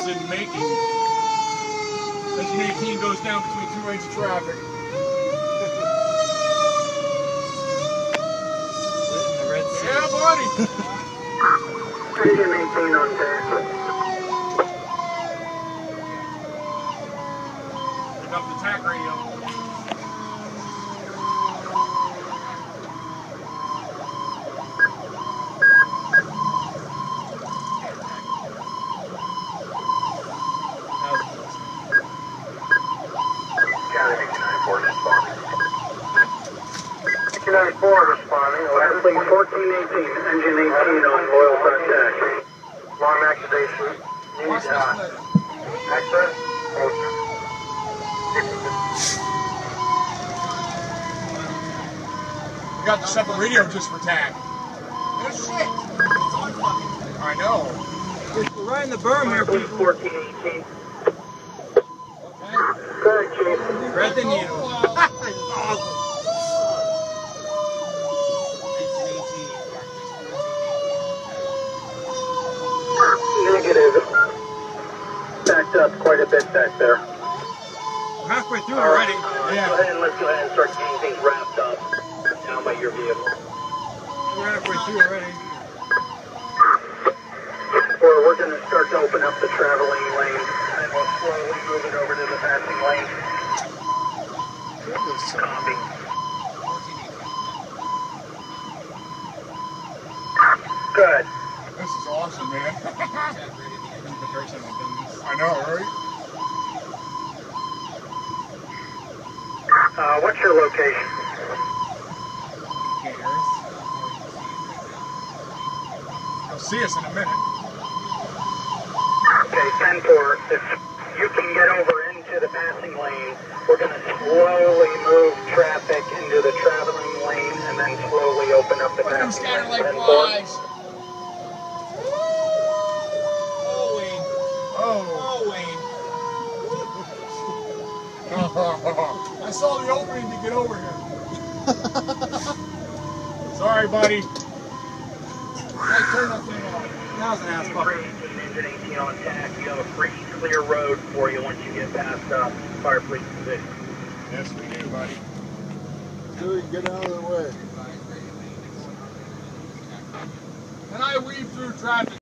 is in making. Engine 18 goes down between 2 lanes of traffic. Yeah, buddy. Engine 18 on deck. Pick up the TAC radio. County 89-4 responding. 89-4 responding. Passing 1418, engine 18 on Loyal contact. Long activation. Need access. We got the separate radio just for TAC. No shit. I know. We're right in the berm here, Please people. 1418. Good, Chief. Thread the needle. Negative. Backed up quite a bit back there. We're halfway through All right. already. Yeah. Let's go ahead and start getting things wrapped up down by your vehicle. We're halfway through already. We're going to start to open up the traveling lane, and we'll slowly move it over to the passing lane. Copy. Good. This is awesome, man. I know, right? What's your location? You'll see us in a minute. Okay, 10-4. If you can get over into the passing lane, we're going to slowly move traffic into the traveling lane and then slowly open up the Let them passing scatter lane. like 10-4. flies. Oh, I saw the opening to get over here. Sorry, buddy. I turned that thing off. that was an ass fucker. Engine 18 on TAC. You have a free, clear road for you once you get past Fire Police position. Yes, we do, buddy. Dude, get out of the way. And I weave through traffic.